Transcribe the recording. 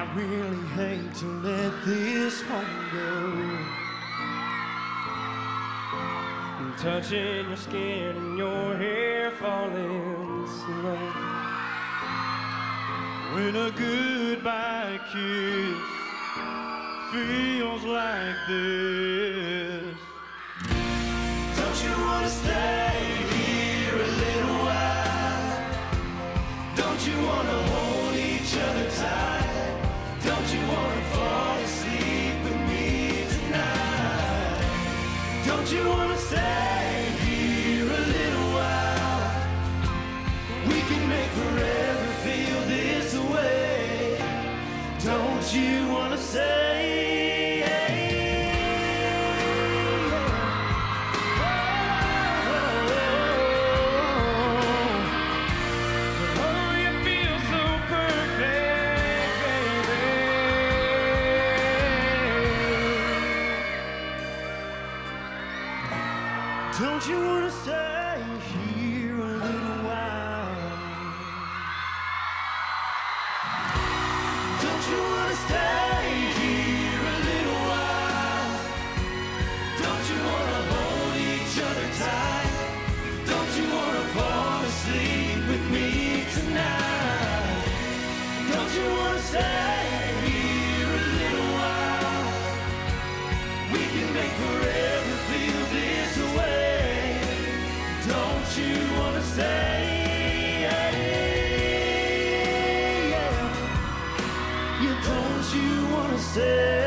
really hate to let this one go. And touching your skin and your hair falling slow. When a goodbye kiss feels like this. Don't you wanna stay here a little while? Don't you wanna hold each other tight? Don't you wanna fall asleep with me tonight? Don't you wanna stay here a little while? We can make forever feel this way. Don't you wanna say? Don't you wanna stay here a little while? Don't you wanna stay here a little while? Don't you wanna hold each other tight? Don't you wanna fall asleep with me tonight? Don't you wanna stay here a little while? We can make forever feel this way. Don't you wanna stay? You don't you wanna stay?